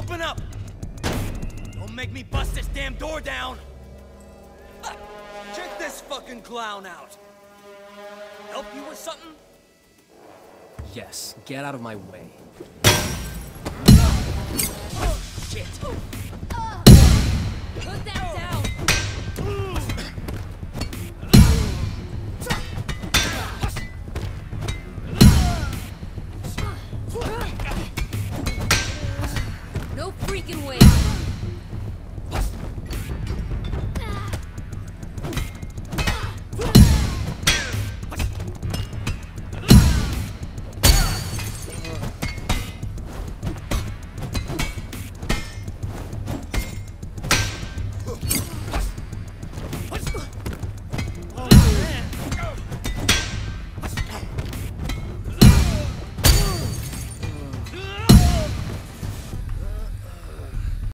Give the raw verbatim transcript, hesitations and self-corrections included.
Open up! Don't make me bust this damn door down! Check this fucking clown out! Help you with something? Yes, get out of my way. Oh, shit! Put that down! No freaking way!